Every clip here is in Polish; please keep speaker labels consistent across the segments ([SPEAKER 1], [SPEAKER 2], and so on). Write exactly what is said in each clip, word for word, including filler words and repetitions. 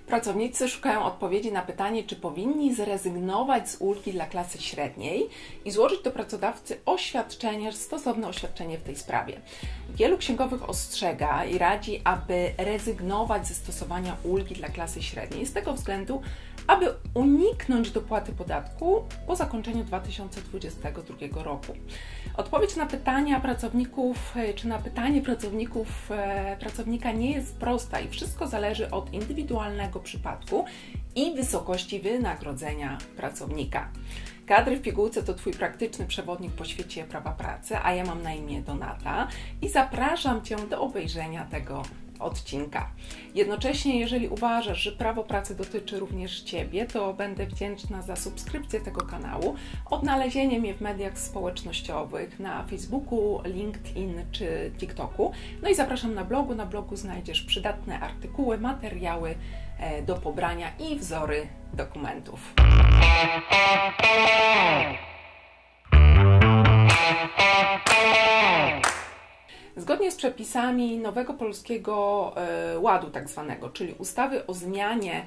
[SPEAKER 1] Pracownicy szukają odpowiedzi na pytanie, czy powinni zrezygnować z ulgi dla klasy średniej i złożyć do pracodawcy oświadczenie, stosowne oświadczenie w tej sprawie. Wielu księgowych ostrzega i radzi, aby rezygnować ze stosowania ulgi dla klasy średniej z tego względu, aby uniknąć dopłaty podatku po zakończeniu dwa tysiące dwudziestego drugiego roku. Odpowiedź na pytania pracowników, czy na pytanie pracowników pracownika nie jest prosta i wszystko zależy od indywidualnego przypadku i wysokości wynagrodzenia pracownika. Kadry w pigułce to Twój praktyczny przewodnik po świecie prawa pracy, a ja mam na imię Donata i zapraszam Cię do obejrzenia tego odcinka. Jednocześnie, jeżeli uważasz, że prawo pracy dotyczy również Ciebie, to będę wdzięczna za subskrypcję tego kanału, odnalezienie mnie w mediach społecznościowych, na Facebooku, LinkedIn czy TikToku. No i zapraszam na blogu. Na blogu znajdziesz przydatne artykuły, materiały do pobrania i wzory dokumentów. Zgodnie z przepisami nowego Polskiego Ładu tak zwanego, czyli ustawy o zmianie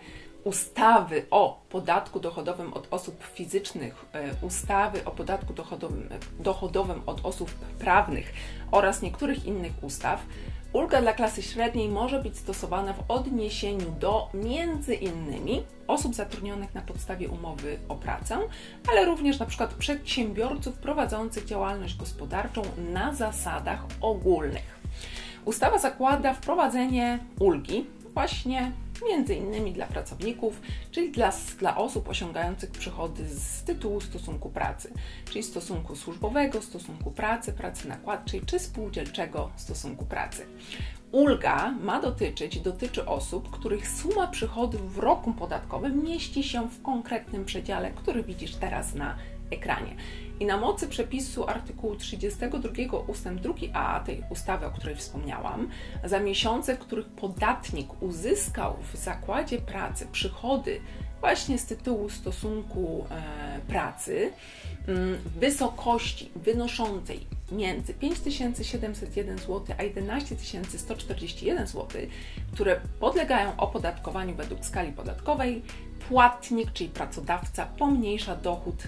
[SPEAKER 1] ustawy o podatku dochodowym od osób fizycznych, ustawy o podatku dochodowym, dochodowym od osób prawnych oraz niektórych innych ustaw, ulga dla klasy średniej może być stosowana w odniesieniu do między innymi osób zatrudnionych na podstawie umowy o pracę, ale również na przykład przedsiębiorców prowadzących działalność gospodarczą na zasadach ogólnych. Ustawa zakłada wprowadzenie ulgi właśnie między innymi dla pracowników, czyli dla, dla osób osiągających przychody z tytułu stosunku pracy, czyli stosunku służbowego, stosunku pracy, pracy nakładczej czy spółdzielczego stosunku pracy. Ulga ma dotyczyć, dotyczy osób, których suma przychodów w roku podatkowym mieści się w konkretnym przedziale, który widzisz teraz na ekranie. I na mocy przepisu artykułu trzydziestego drugiego ustęp drugi a tej ustawy, o której wspomniałam, za miesiące, w których podatnik uzyskał w zakładzie pracy przychody właśnie z tytułu stosunku e, pracy w wysokości wynoszącej między pięć tysięcy siedemset jeden złotych a jedenaście tysięcy sto czterdzieści jeden złotych, które podlegają opodatkowaniu według skali podatkowej, płatnik, czyli pracodawca, pomniejsza dochód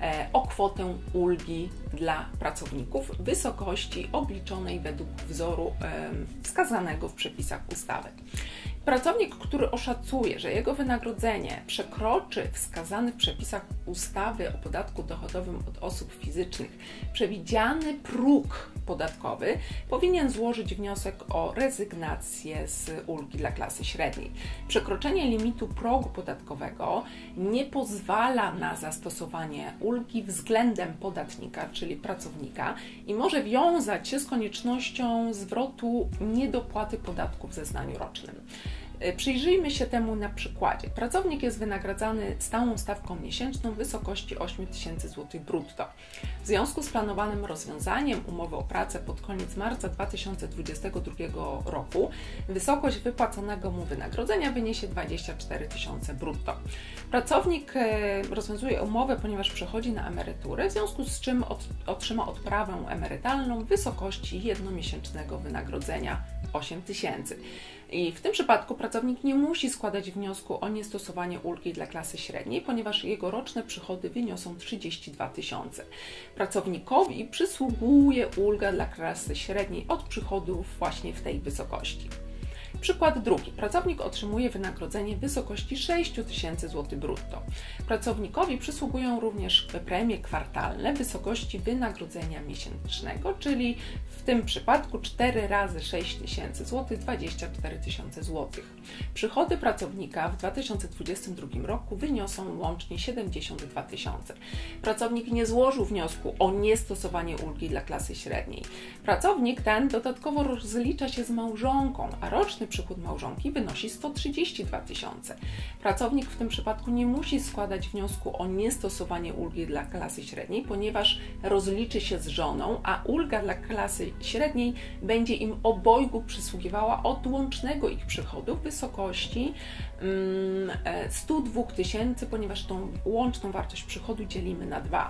[SPEAKER 1] o kwotę ulgi dla pracowników w wysokości obliczonej według wzoru wskazanego w przepisach ustawy. Pracownik, który oszacuje, że jego wynagrodzenie przekroczy wskazany w przepisach ustawy o podatku dochodowym od osób fizycznych przewidziany próg podatkowy, powinien złożyć wniosek o rezygnację z ulgi dla klasy średniej. Przekroczenie limitu progu podatkowego nie pozwala na zastosowanie ulgi względem podatnika, czyli pracownika, i może wiązać się z koniecznością zwrotu niedopłaty podatku w zeznaniu rocznym. Przyjrzyjmy się temu na przykładzie. Pracownik jest wynagradzany stałą stawką miesięczną w wysokości osiem tysięcy złotych brutto. W związku z planowanym rozwiązaniem umowy o pracę pod koniec marca dwa tysiące dwudziestego drugiego roku wysokość wypłaconego mu wynagrodzenia wyniesie dwadzieścia cztery tysiące brutto. Pracownik rozwiązuje umowę, ponieważ przechodzi na emeryturę, w związku z czym otrzyma odprawę emerytalną w wysokości jednomiesięcznego wynagrodzenia osiem tysięcy. I w tym przypadku pracownik nie musi składać wniosku o niestosowanie ulgi dla klasy średniej, ponieważ jego roczne przychody wyniosą trzydzieści dwa tysiące. Pracownikowi przysługuje ulga dla klasy średniej od przychodów właśnie w tej wysokości. Przykład drugi. Pracownik otrzymuje wynagrodzenie w wysokości sześć tysięcy złotych brutto. Pracownikowi przysługują również premie kwartalne w wysokości wynagrodzenia miesięcznego, czyli w tym przypadku cztery razy sześć tysięcy złotych, dwadzieścia cztery tysiące złotych. Przychody pracownika w dwa tysiące dwudziestym drugim roku wyniosą łącznie siedemdziesiąt dwa tysiące. Pracownik nie złożył wniosku o niestosowanie ulgi dla klasy średniej. Pracownik ten dodatkowo rozlicza się z małżonką, a roczny przychód małżonki wynosi sto trzydzieści dwa tysiące. Pracownik w tym przypadku nie musi składać wniosku o niestosowanie ulgi dla klasy średniej, ponieważ rozliczy się z żoną, a ulga dla klasy średniej będzie im obojgu przysługiwała od łącznego ich przychodu w wysokości sto dwa tysiące, ponieważ tą łączną wartość przychodu dzielimy na dwa.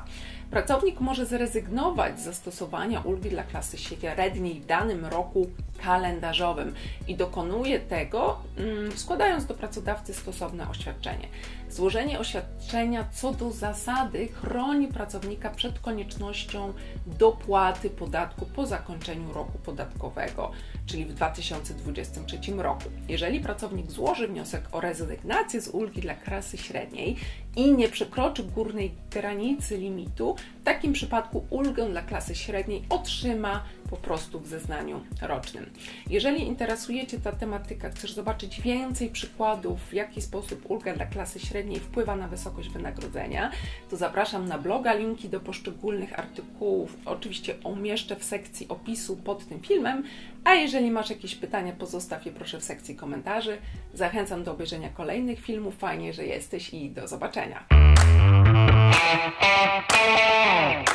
[SPEAKER 1] Pracownik może zrezygnować z zastosowania ulgi dla klasy średniej w danym roku kalendarzowym i dokonuje tego, składając do pracodawcy stosowne oświadczenie. Złożenie oświadczenia co do zasady chroni pracownika przed koniecznością dopłaty podatku po zakończeniu roku podatkowego, czyli w dwa tysiące dwudziestym trzecim roku. Jeżeli pracownik złoży wniosek o rezygnację z ulgi dla klasy średniej i nie przekroczy górnej granicy limitu, w takim przypadku ulgę dla klasy średniej otrzyma po prostu w zeznaniu rocznym. Jeżeli interesuje Cię ta tematyka, chcesz zobaczyć więcej przykładów, w jaki sposób ulga dla klasy średniej wpływa na wysokość wynagrodzenia, to zapraszam na bloga, linki do poszczególnych artykułów oczywiście umieszczę w sekcji opisu pod tym filmem, a jeżeli masz jakieś pytania, pozostaw je proszę w sekcji komentarzy. Zachęcam do obejrzenia kolejnych filmów, fajnie, że jesteś i do zobaczenia.